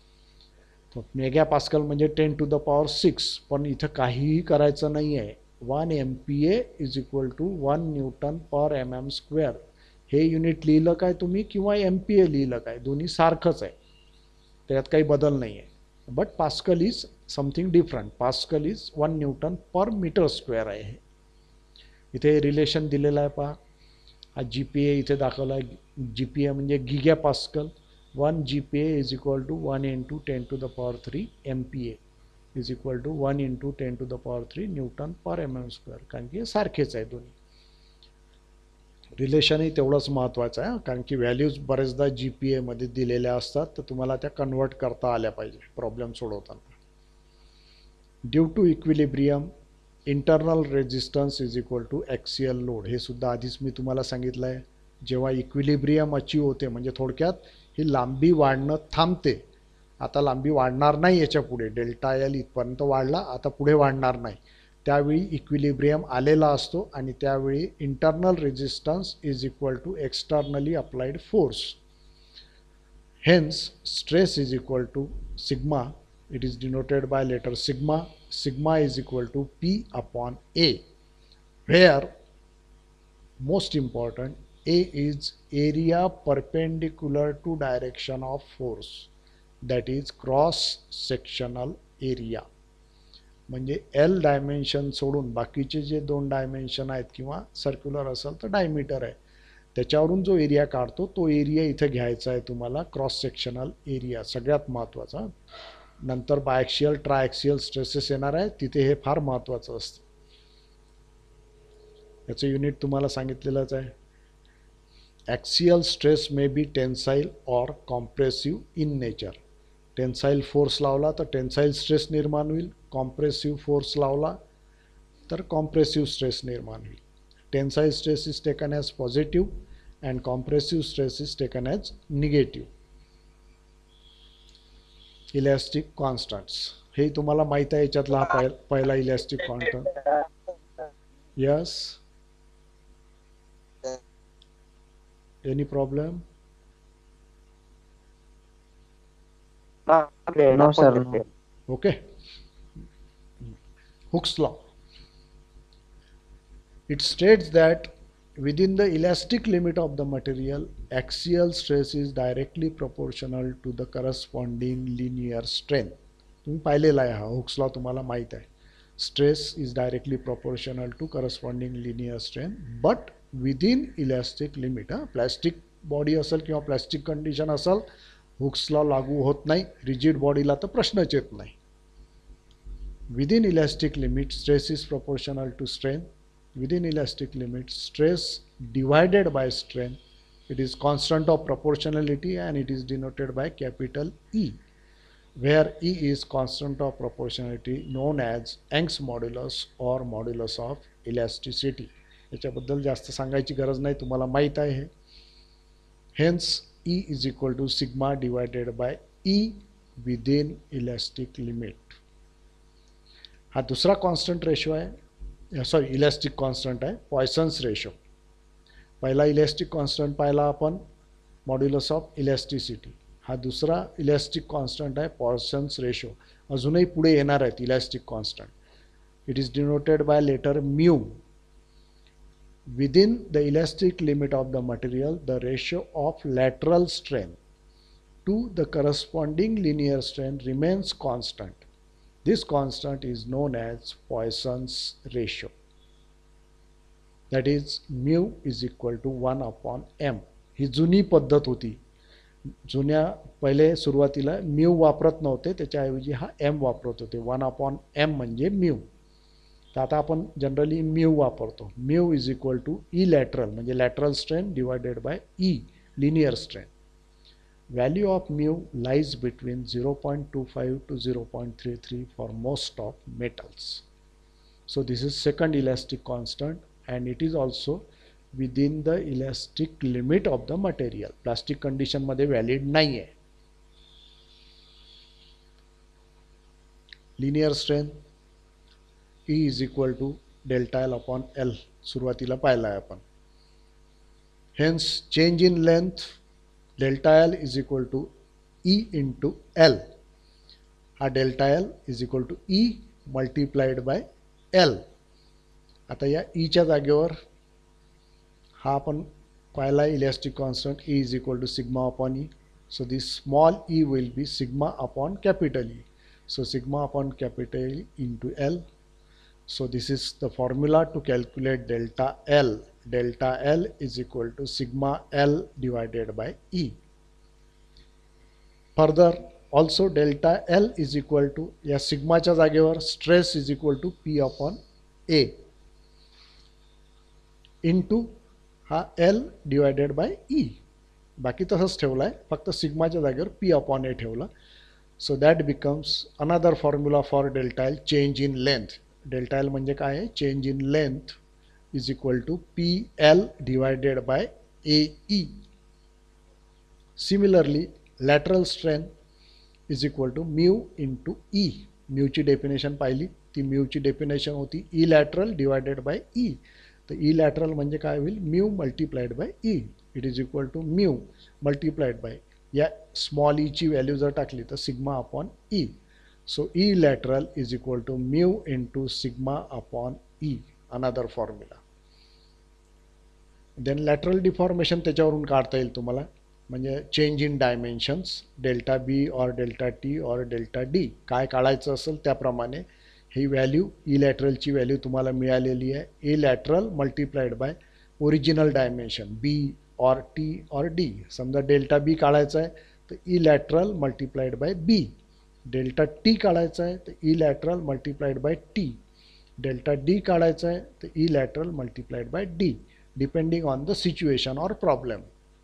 मेगा पास्कल म्हणजे 10⁶. पण इथं काहीही करायचं नाही आहे. 1 MPa is equal to 1 newton per mm². हे युनिट लिहिलं काय तुम्ही किंवा MPa लिहिलं काय, दोन्ही सारखंच आहे, त्यात काही बदल नाही आहे. But pascal is something different. Pascal is 1 newton per metre आहे. इथे रिलेशन दिलेलं आहे पहा. हा GPa इथे दाखवला आहे. GPa म्हणजे giga pascal. 1 GPa is equal to 1 × 10⁻³ MPa is equal to 1 × 10⁻³ newton per mm². कारण की सारखेच आहे दोन्ही. रिलेशनही तेवढंच महत्त्वाचं आहे, कारण की व्हॅल्यूज बरेचदा GPa मध्ये दिलेल्या असतात, तर तुम्हाला त्या कन्वर्ट करता आल्या पाहिजे प्रॉब्लेम सोडवताना. Due to equilibrium internal resistance is equal to axial load. हे सुद्धा आधीच मी तुम्हाला सांगितलं आहे. जेव्हा इक्विलिब्रियम अचीव होते, म्हणजे थोडक्यात ही लांबी वाढणं थांबते. आता लांबी वाढणार नाही याच्या पुढे, ΔL इथपर्यंत वाढला, आता पुढे वाढणार नाही. त्यावेळी इक्विलिब्रियम आलेला असतो आणि त्यावेळी internal resistance is equal to externally applied force. Hence stress is equal to sigma. It is denoted by letter sigma. Sigma is equal to P/A, where most important A is area perpendicular to direction of force, that is cross sectional area. म्हणजे L dimension सोडून बाकीचे जे 2 dimension आहेत, किंवा circular असेल तर diameter आहे, त्याच्यावरून जो एरिया काढतो तो एरिया इथे घ्यायचा आहे तुम्हाला. क्रॉस सेक्शनल एरिया सगळ्यात महत्त्वाचा. नंतर बायक्सियल ट्रायक्सियल स्ट्रेसेस येणार आहे, तिथे हे फार महत्त्वाचं असतं. याचं युनिट तुम्हाला सांगितलेलंच आहे. Axial stress may be tensile or compressive in nature. Tensile force लावला तर टेन्साईल स्ट्रेस निर्माण होईल, कॉम्प्रेसिव्ह फोर्स लावला तर कॉम्प्रेसिव्ह स्ट्रेस निर्माण होईल. Tensile stress is taken as positive and compressive stress is taken as negative. Elastic constants हे तुम्हाला माहीत आहे. याच्यातला हा पहिला elastic constant. Yes, any problem? No, sir. No. Okay. Hooke's law. It states that within the elastic limit of the material, axial stress is directly proportional to the corresponding linear strength. तुम्ही पाहिलेला आहे हा Hooke's law, तुम्हाला माहीत आहे. Stress is directly proportional to corresponding linear strength, but within elastic limit. Plastic body असेल किंवा plastic condition असेल, हुक्स लॉ लागू होत नाही. रिजिड बॉडीला तर प्रश्नच येत नाही. Within elastic limit stress is proportional to strength. Within elastic limit, stress divided by strength, it is constant of proportionality and it is denoted by capital E, where E is constant of proportionality known as Young's modulus or modulus of elasticity. याच्याबद्दल जास्त सांगायची गरज नाही, तुम्हाला माहीत आहे हे. Hence E is equal to sigma divided by E within elastic limit. हा दुसरा कॉन्स्टंट रेशो आहे, सॉरी इलॅस्टिक कॉन्स्टंट आहे, पॉयसन्स रेशो. पहिला इलॅस्टिक कॉन्स्टंट पाहिला आपण, मॉड्युलस ऑफ इलॅस्टिसिटी. हा दुसरा इलॅस्टिक कॉन्स्टंट आहे, पॉयसन्स रेशो. अजूनही पुढे येणार आहेत elastic constant. It is denoted by letter mu. Within the elastic limit of the material, the ratio of lateral strength to the corresponding linear strength remains constant. This constant is known as Poisson's ratio. That is mu is equal to 1/m. ही जुनी पद्धत होती. जुन्या पहिले सुरुवातीला mu वापरत नव्हते, त्याच्याऐवजी हा m वापरत होते. 1/m म्हणजे म्यू. तर आता आपण जनरली म्यू वापरतो. Mu is equal to e lateral म्हणजे lateral strain divided by e linear strain. Value of mu lies between 0.25 to 0.33 for most of metals. So this is second elastic constant and it is also within the elastic limit of the material. Plastic कंडिशनमध्ये valid नाही आहे. Linear strength E is equal to delta L upon L सुरुवातीला पाहिला आहे आपण. Hence change in length delta L is equal to E into L. हा delta L is equal to E multiplied by L. आता या ईच्या जागेवर हा आपण पाहिला elastic constant E is equal to sigma upon E. So this small e will be sigma upon capital E. So sigma upon capital E into L. So this is the formula to calculate delta L. Delta L is equal to sigma L divided by E. Further also delta L is equal to या सिग्माच्या जागेवर stress is equal to P upon A into हा L divided by E. बाकी तसंच ठेवला आहे, फक्त सिग्माच्या जागेवर P upon A ठेवला. So that becomes another formula for delta L, change in length. Delta L म्हणजे काय आहे? Change in length is equal to PL divided by AE. Similarly, lateral strength is equal to mu into E. Mu ची definition पाहिली, ती mu ची definition होती E lateral divided by E. तर E lateral म्हणजे काय होईल? Mu multiplied by E. It is equal to mu multiplied by या स्मॉल ई ची व्हॅल्यू जर टाकली तर sigma upon e. So e lateral is equal to mu into sigma upon e. Another formula. Then lateral deformation त्याच्यावरून काढता येईल तुम्हाला, म्हणजे change in dimensions delta B or delta T or delta D काय काढायचं असेल त्याप्रमाणे ही व्हॅल्यू ई लॅटरलची व्हॅल्यू तुम्हाला मिळालेली आहे. E lateral multiplied by original dimension B or T और डी. समजा डेल्टा बी काढायचा आहे तर e lateral multiplied by B. Delta T काढायचा आहे तर e lateral multiplied by T. Delta D काढायचा आहे तर e lateral multiplied by D, depending on the situation or problem.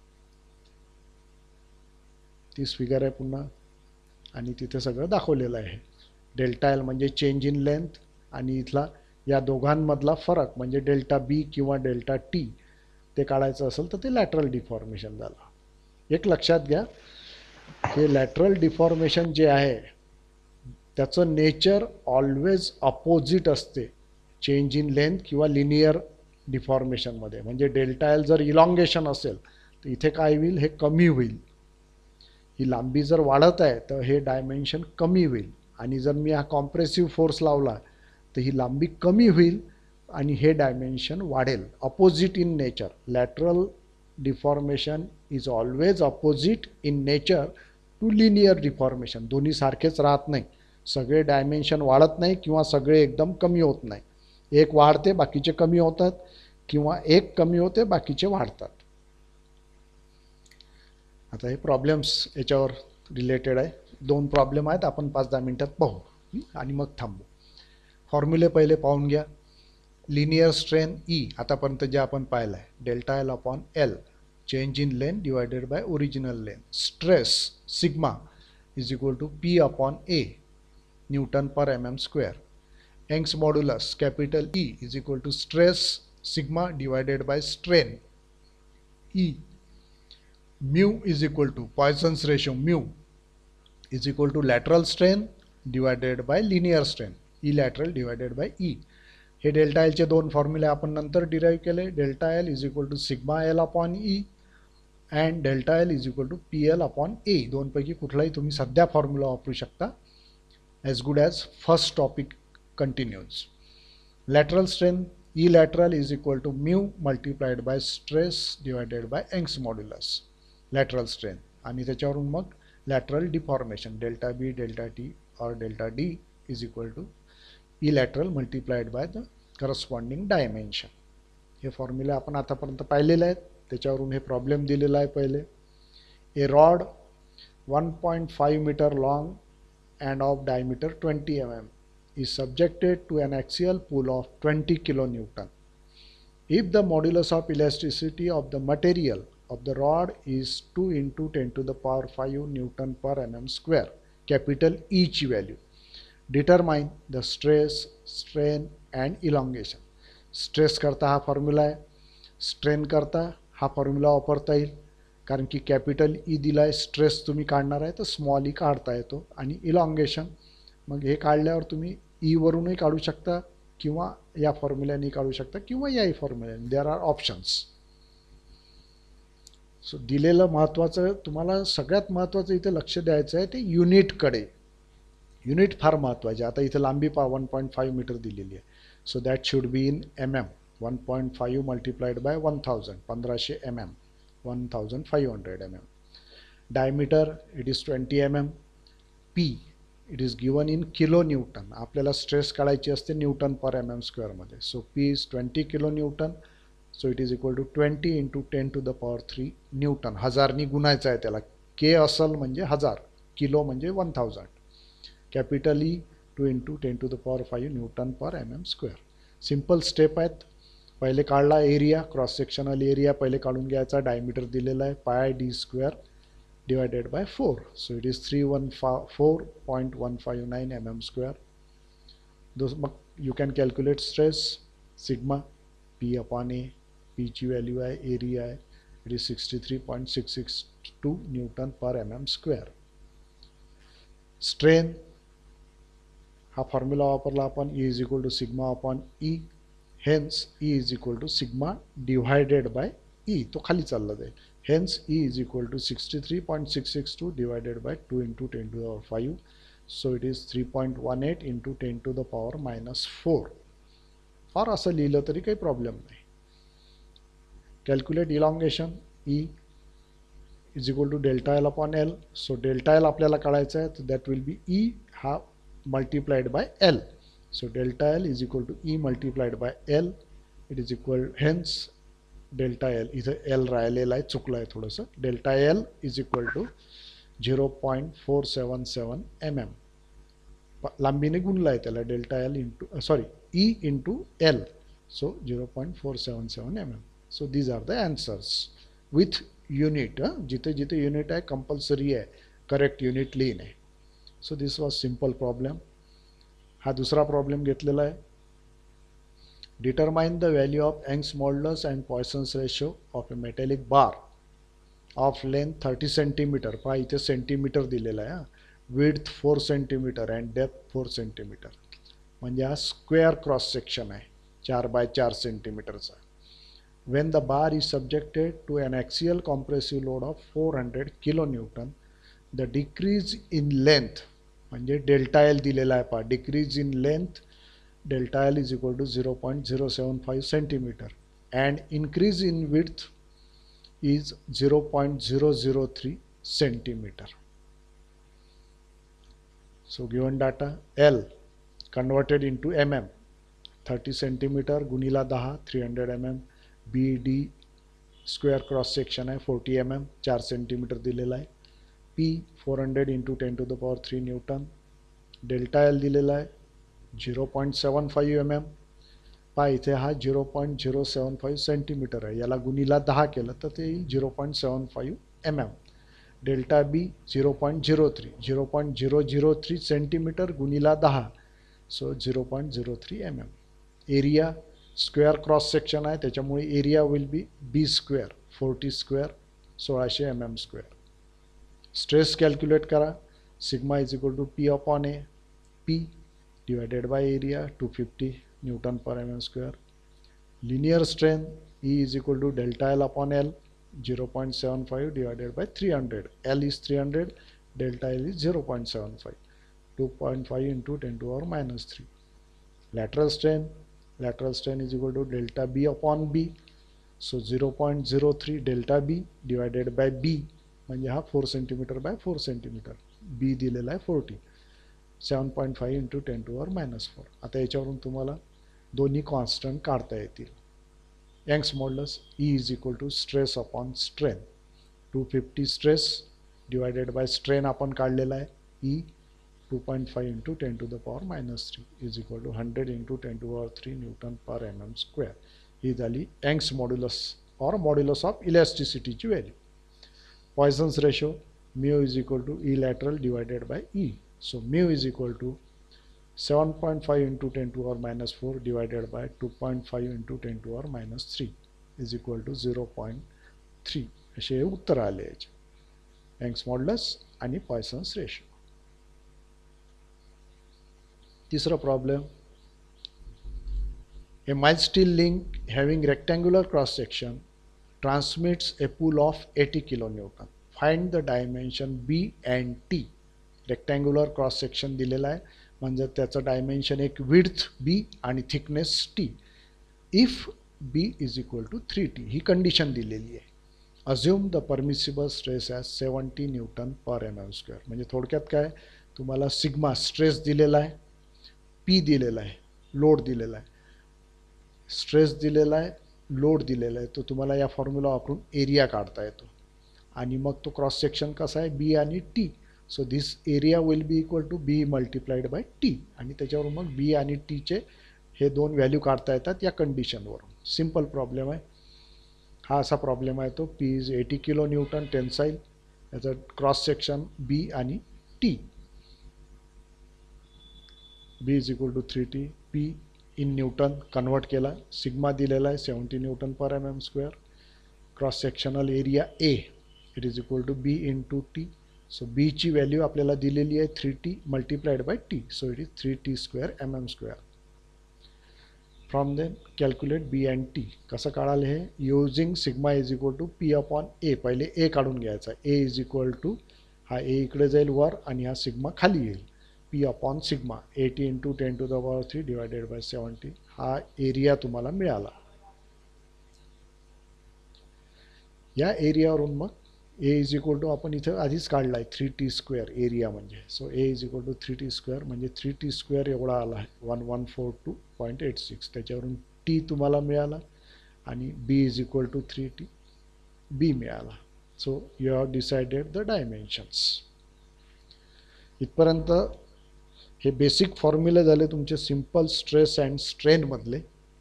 तीच फिगर आहे पुन्हा आणि तिथे सगळं दाखवलेलं आहे. डेल्टा एल म्हणजे चेंज इन लेंथ आणि इथला या दोघांमधला फरक म्हणजे डेल्टा बी किंवा डेल्टा टी ते काढायचं असेल तर ते लॅटरल डिफॉर्मेशन झालं. एक लक्षात घ्या, हे लॅटरल डिफॉर्मेशन जे आहे त्याचं नेचर ऑलवेज अपोजिट असते चेंज इन लेंथ किंवा लिनियर डिफॉर्मेशनमध्ये. म्हणजे डेल्टा एल जर इलॉंगेशन असेल तर इथे काय होईल? हे कमी होईल. ही लांबी जर वाढत आहे तर हे डायमेन्शन कमी होईल. आणि जर मी हा कॉम्प्रेसिव्ह फोर्स लावला तर ही लांबी कमी होईल आणि हे डायमेन्शन वाढेल. Opposite in nature. Lateral deformation is always opposite in nature to linear deformation. दोन्ही सारखेच राहत नाही. सगळे डायमेन्शन वाढत नाही किंवा सगळे एकदम कमी होत नाही. एक वाढते बाकीचे कमी होतात किंवा एक कमी होते बाकीचे वाढतात. आता हे प्रॉब्लेम्स याच्यावर रिलेटेड आहे. 2 प्रॉब्लेम आहेत, आपण 5-10 मिनिटात पाहू आणि मग थांबू. फॉर्म्युले पहिले पाहून घ्या. लिनियर स्ट्रेन ई आतापर्यंत जे आपण पाहिलं आहे delta L upon L, change in length divided by original length. Stress sigma is equal to P upon A newton per mm square. Young's modulus capital E is equal to stress sigma divided by strain E. Mu is equal to Poisson's ratio mu is equal to lateral strain divided by linear strain e lateral divided by e. हे delta एलचे 2 फॉर्म्युले आपण नंतर derive केले. Delta L is equal to sigma L upon e and delta L is equal to P L upon A. दोनपैकी कुठलाही तुम्ही सध्या फॉर्म्युला वापरू शकता. As good as first topic continues. Lateral strain e lateral is equal to mu multiplied by stress divided by Young's modulus lateral strain. आणि त्याच्यावरून मग lateral deformation delta B delta T or delta D is equal to e lateral multiplied by the corresponding dimension. हे फॉर्म्युले आपण आतापर्यंत पाहिलेले आहेत. त्याच्यावरून हे प्रॉब्लेम दिलेला आहे. पहिले a rod 1.5 metre long and of diameter 20 mm is subjected to an axial pull of 20 kilonewton. If the modulus of elasticity of the material of the rod is 2 into 10 to the power 5 Newton per mm square, capital E ची value, determine the stress, strain and elongation. Stress करता हा formula आहे. Strain करता हा formula वापरता येईल, कारण की कॅपिटल ई दिलाय, स्ट्रेस तुम्ही काढणार आहे तर स्मॉल ई काढता येतो. आणि इलॉंगेशन मग हे काढल्यावर तुम्ही ई वरूनही काढू शकता किंवा या फॉर्म्युल्याने काढू शकता किंवा याही फॉर्म्युल्याने. There are options. सो दिलेलं महत्त्वाचं, तुम्हाला सगळ्यात महत्त्वाचं इथे लक्ष द्यायचं आहे ते युनिटकडे. युनिट फार महत्त्वाचे. आता इथे लांबी 1.5 मीटर दिलेली आहे. So that should be in m m. 1.5 multiplied by 1000, 1500 mm, 1500 mm. Diameter, it is 20 mm. P, it is given in kilo newton. आपल्याला स्ट्रेस काढायची असते न्यूटन पर mm स्क्वेअर मध्ये. So P is 20 kilo newton. So it is equal to 20 into 10⁻³ newton. हजारनी गुणायचं आहे त्याला. K असल म्हणजे 1000, किलो म्हणजे 1000. Capital E 2 into 10⁵ newton per mm square. Simple step आहेत. पहिले काढला एरिया, क्रॉस सेक्शनल एरिया पहिले काढून घ्यायचा. डायमीटर दिलेला आहे πd² divided by 4. So it is 314.159 mm square. मग you can calculate stress sigma P/A. पीची व्हॅल्यू आहे, एरिया आहे, it is 63.662 newton per mm square. Strain हा फॉर्म्युला वापरला आपण, E is equal to sigma upon e. Hence E is equal to sigma divided by e. तो खाली चालला जाईल. Hence E is equal to 63.662 divided by 2 into 10⁵. So it is 3.18 into 10⁻⁻⁴. Or असं लिहिलं तरी काही प्रॉब्लेम नाही. Calculate elongation. E is equal to delta L upon L. So delta L आपल्याला काढायचं आहे, तर दॅट विल बी ई हा multiplied by L. So delta L is equal to E multiplied by L. It is equal, hence delta L, इथं L राहिलेला आहे, चुकलं आहे थोडंसं. Delta L is equal to 0.477 mm. लांबीने गुणला आहे त्याला. Delta L into E into L. So 0.477 mm. So these are the answers with unit. जिथे जिथे युनिट आहे कंपल्सरी आहे करेक्ट युनिट लिहिणे. So this was simple problem. हा दुसरा प्रॉब्लेम घेतलेला आहे. Determine the value of Young's modulus and Poisson's ratio of a metallic bar of length 30 centimetre. पहा इथे सेंटीमीटर दिलेला आहे. Width 4 centimetre and depth 4 centimetre. म्हणजे हा स्क्वेअर क्रॉस सेक्शन आहे 4x4 सेंटीमीटरचा. When the bar is subjected to an axial compressive load of 400 kilo newton, the decrease in length म्हणजे delta L दिलेला आहे पहा. Decrease in length delta L is equal to 0.075 centimetre and increase in width is 0.003 centimetre. So given data L converted into mm. 30 centimetre गुणिला 10 300 mm. BD square cross section आहे 40 mm, 4 centimetre दिलेला आहे. P 400 into 10⁻³ newton. Delta L दिलेला आहे 0.75 mm. पहा इथे हा 0.075 centimetre आहे. याला गुणिला 10 केलं तर ते 0.75 mm. डेल्टा बी 0.03 सेंटीमीटर गुणिला 10. So 0.03 mm. Area square cross section आहे त्याच्यामुळे area will be B square 40 square 1600 mm square. Stress calculate करा. Sigma is equal to P/A. P divided by area 250 newton per mm square. Linear strain E is equal to delta L upon L 0.75 divided by 300. L is 300, delta L is 0.75, 2.5 into 10⁻³ lateral strain is equal to delta B upon B. So 0.03 delta B divided by B म्हणजे हा 4 centimetre bye 4 centimetre. B दिलेला आहे 40, 7.5 into 10⁻⁴. आता याच्यावरून तुम्हाला दोन्ही constant काढता येतील. Young's modulus E is equal to stress upon strain. 250 stress divided by strain आपण काढलेला आहे E 2.5 into 10⁻³ is equal to 100 into 10⁻³ newton per mm square. ही झाली Young's modulus or modulus of इलॅस्टिसिटीची value. Poisson's ratio mu is equal to E lateral divided by E. So mu is equal to 7.5 into 10⁻⁴ divided by 2.5 into 10⁻³ is equal to 0.3 असे हे उत्तर आले याचे. Young's modulus आणि Poisson's ratio. तिसरा problem. A mild steel link having rectangular cross section transmits a pull of 80 kilonewton. Find the dimension B and T. Rectangular cross section दिलेला आहे म्हणजे त्याचं डायमेन्शन एक विड्थ B आणि thickness T. If B is equal to 3T ही condition दिलेली आहे. Assume the permissible stress as 70 newton per mm². म्हणजे थोडक्यात काय, तुम्हाला सिग्मा स्ट्रेस दिलेला आहे, P दिलेला आहे, लोड दिलेला आहे, स्ट्रेस दिलेला आहे, लोड दिलेला आहे. तो तुम्हाला या फॉर्म्युला वापरून एरिया काढता येतो आणि मग तो क्रॉस सेक्शन कसा आहे B आणि T. So this area will be equal to B multiplied by T आणि त्याच्यावरून मग B आणि Tचे हे दोन व्हॅल्यू काढता येतात या कंडिशनवरून. सिम्पल प्रॉब्लेम आहे हा. असा प्रॉब्लेम आहे तो. P is 80 kilo newton tensile, याचं क्रॉस सेक्शन B आणि T. B is equal to 3T. P in newton convert केला, सिग्मा दिलेला आहे 70 newton per mm². Cross sectional area A it is equal to B into T. So B ची value आपल्याला दिलेली आहे 3T multiplied by T. So it is 3T² mm². From then calculate B and T. कसं काढाल हे, using sigma is equal to P upon A. पहिले A काढून घ्यायचा. A इज इक्वल टू हा A इकडे जाईल वर आणि हा सिग्मा खाली येईल. P upon sigma 80 into 10 to the power 3 divided by 70. हा एरिया तुम्हाला मिळाला. या एरियावरून मग A इज इक्वल टू आपण इथं आधीच काढला आहे 3T² एरिया म्हणजे. So A is equal to 3T² म्हणजे 3T² एवढा आला आहे 1142.86. त्याच्यावरून T तुम्हाला मिळाला आणि B is equal to 3T B मिळाला. So you have decided the dimensions. इथपर्यंत हे बेसिक फॉर्म्युले झाले तुमचे सिंपल स्ट्रेस अँड स्ट्रेनमधले.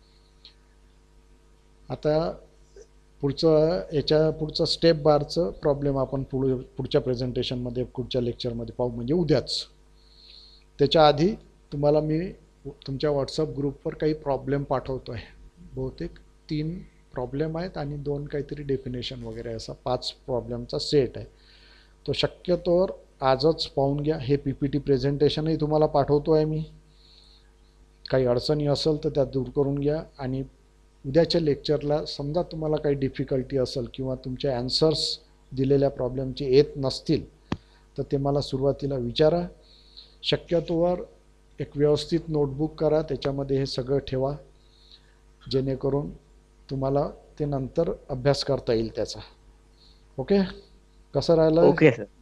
आता पुढचं स्टेप बारचं प्रॉब्लेम आपण पुढच्या प्रेझेंटेशनमध्ये पुढच्या लेक्चरमध्ये पाहू म्हणजे उद्याच. त्याच्या आधी तुम्हाला मी तुमच्या व्हॉट्सअप ग्रुपवर काही प्रॉब्लेम पाठवतो आहे. बहुतेक 3 प्रॉब्लेम आहेत आणि 2 काहीतरी डेफिनेशन वगैरे, असा 5 प्रॉब्लेमचा सेट आहे. तो शक्यतोवर आजच पाहून घ्या. हे PPT प्रेझेंटेशनही तुम्हाला पाठवतो आहे मी. काही अडचणी असेल तर त्या दूर करून घ्या आणि उद्याच्या लेक्चरला समजा तुम्हाला काही डिफिकल्टी असेल किंवा तुमचे ॲन्सर्स दिलेल्या प्रॉब्लेमचे येत नसतील तर ते मला सुरुवातीला विचारा. शक्यतोवर एक व्यवस्थित नोटबुक करा, त्याच्यामध्ये हे सगळं ठेवा जेणेकरून तुम्हाला ते नंतर अभ्यास करता येईल त्याचा. ओके, कसं राहिलं? Okay sir.